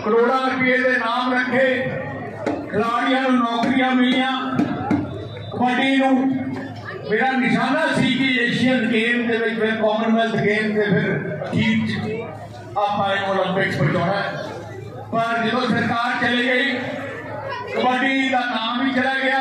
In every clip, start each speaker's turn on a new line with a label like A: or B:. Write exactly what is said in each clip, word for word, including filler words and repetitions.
A: करोड़ों रुपये के नाम रखे, खिलाड़ियों को नौकरियां मिलियां। कबड्डी नूं मेरा निशाना सी कि एशियन गेम के फिर कॉमनवेल्थ गेम के फिर अखीर आप ओलंपिक्स पहुंचाना है, पर जो सरकार चली गई कबड्डी का नाम ही चला गया।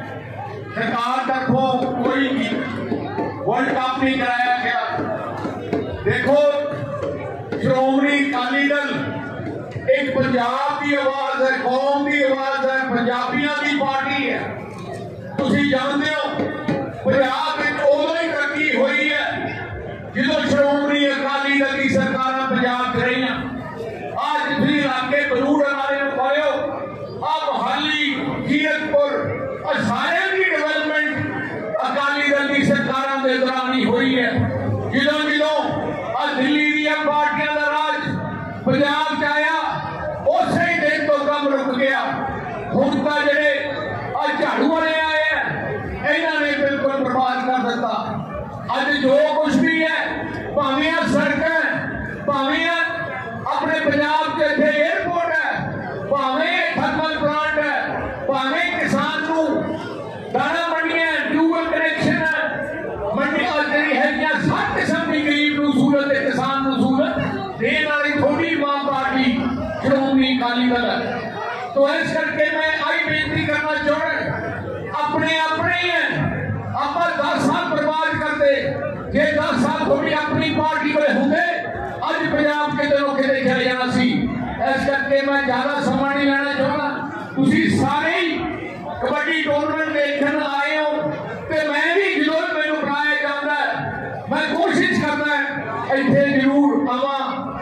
A: सरकार तरफों कोई वर्ल्ड कप नहीं कराया गया। देखो श्रोमणी अकाली दल एक पंजाब की आवाज है, कौम की आवाज है, पंजाबियों की पार्टी है। तुसीं जानते हो पंजाब में उदों ही तरक्की हुई है जो श्रोमणी अकाली दल की सरकार पंजाब च रही। आज तुसीं इलाके बरूड़ वाले पायो, अब मोहाली जीरकपुर सारे की डेवलपमेंट अकाली दल की सरकारों के दौरान ही हुई है। जिलों जिलों आज दिल्ली दी पार्टियां का राज पंजाब च आया, उस ही दिन तो कम रुक गया। हुण तां जिहड़े अज झाड़ू वाले आए हैं इन्हां ने बिल्कुल बर्बाद कर दिता। अज जो कुछ भी है भावें सड़क है, भावें अपने पंजाब के इत्थे एयरपोर्ट है, भावें थर्मल प्लांट है, भावें किसान को दाना मंडियां ट्यूबल कनेक्शन है, मंडियां जिहड़ी हैगियां सब किस्म की गरीब नूं सहूलत ते किसान नूं सहूलत देण वाली थोड़ी मां पार्टी श्रोमणी अकाली दल है। तो इस करके मैं आई बेनती करना चाहना, अपने अपने ही हैं, आप दस साल बर्बाद करते जे दस साल थोड़ी अपनी पार्टी वाले होंगे अज पंजाब के दिनों के देखा जाना सी। इस करके मैं ज्यादा समा नहीं लेना चाहता। तुसीं सारे ही कबड्डी टूर्नामेंट देखने आए हो तो मैं भी जो मैनू बुलाया जाता है मैं कोशिश करता है इत्थे जरूर आवां।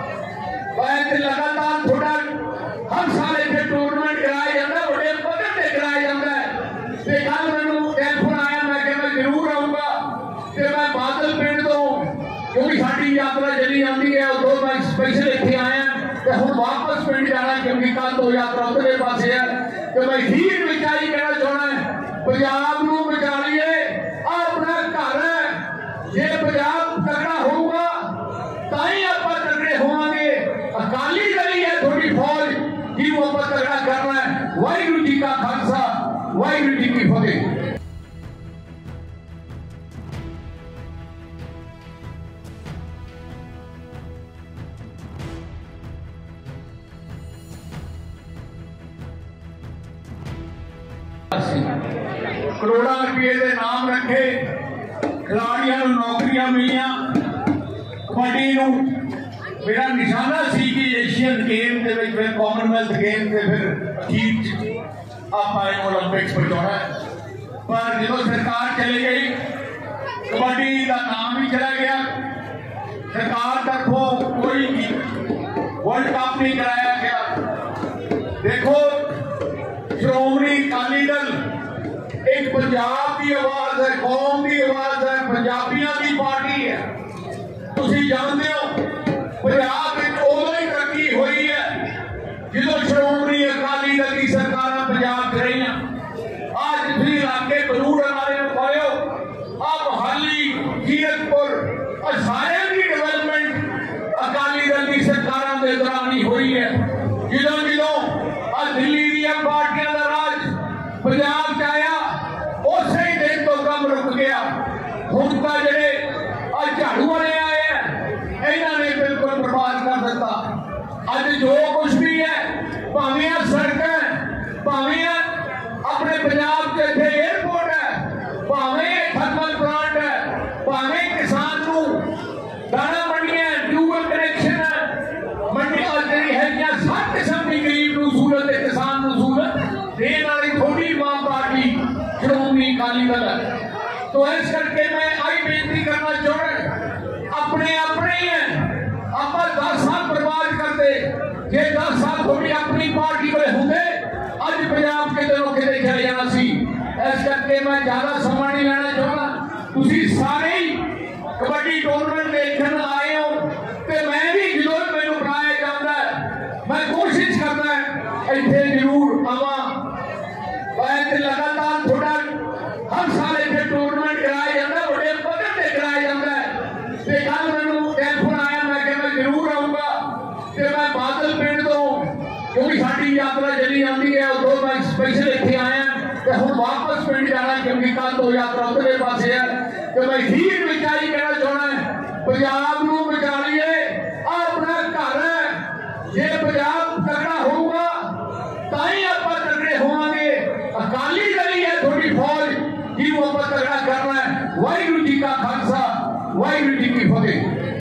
A: मैं लगातार थोड़ा हर साल इत्थे टूर्नामेंट कराया जाता है, बड़े पद्धर ते कराया जाता है। ते कल मैनू टेलीफोन आया, मैं कि मैं जरूर आऊंगा ते मैं बादल पिंड तो क्योंकि साडी यात्रा चली जाती है उदों मैं स्पेशल इत्थे आया ते हुण वापस पिंड जाना क्योंकि कल तो यात्रा उधरले पासे है। तो मैं ठीक विचारी कहना चाहना है पंजाब नूं बचा लईए, अपना घर है। जे पंजाब तगड़ा होगा ताई आपां तगड़े होवांगे। अकाली दल ही है थोड़ी फौज जिन्हों आपां तगड़ा करना है। वाहिगुरू जी का खालसा, वाहिगुरू जी की फतेह। करोड़ों रुपये के नाम रखे, खिलाड़ियों को नौकरियां मिलियां। कबड्डी नूं मेरा निशाना सी कि एशियन गेम के फिर कॉमनवेल्थ गेम के फिर अखीर आप ओलंपिक्स पहुंचाना है, पर जो सरकार चली गई कबड्डी का नाम ही चला गया। सरकार तरफों कोई वर्ल्ड कप नहीं कराया गया। देखो श्रोमणी अकाली दल एक पंजाब की आवाज है, कौम की आवाज है, पंजाबियों की पार्टी है। तुसीं जानते हो पंजाब में उदों ही तरक्की हुई है जो श्रोमणी अकाली दल की सरकार पंजाब च रही। आज तुसीं इलाके बरूड़ वाले पायो, अब मोहाली जीरकपुर सारे की डेवलपमेंट अकाली दल की सरकारों के दौरान ही हुई है। जिलों जिलों आज दिल्ली दी पार्टियां का राज पंजाब च आया, उस ही दिन तो कम रुक गया। हुण तां जिहड़े अज झाड़ू वाले आए हैं इन्हां ने बिल्कुल बर्बाद कर दिता। अज जो कुछ भी है भावें सड़क है, भावें अपने पंजाब के इत्थे एयरपोर्ट है, भावें थर्मल प्लांट है, भावें किसान को दाना मंडियां ट्यूबल कनेक्शन है, मंडियां जिहड़ी हैगियां सब किस्म की गरीब नूं सहूलत ते किसान नूं सहूलत देण वाली थोड़ी मां पार्टी श्रोमणी अकाली दल है। तो इस करके मैं आई बेनती करना चाहना, अपने अपने ही हैं, आप दस साल बर्बाद करते जे दस साल थोड़ी अपनी पार्टी वाले होंगे अज पंजाब के दिनों के देखा जाना सी। इस करके मैं ज्यादा समा नहीं लेना चाहता। तुसीं सारे ही कबड्डी टूर्नामेंट देखने आए हो तो मैं भी जो मैनू बुलाया जाता है मैं कोशिश करता है इत्थे जरूर आवां। मैं लगातार थोड़ा हर साल इत्थे टूर्नामेंट कराया जाता है, बड़े पद्धर ते कराया जाता है। ते कल मैनू टेलीफोन आया, मैं कि मैं जरूर आऊंगा ते मैं बादल पिंड तो जाना क्योंकि कल दो यात्रा उधरले पासे है। तो मैं अखीर विच आई कहना चाहना है पंजाब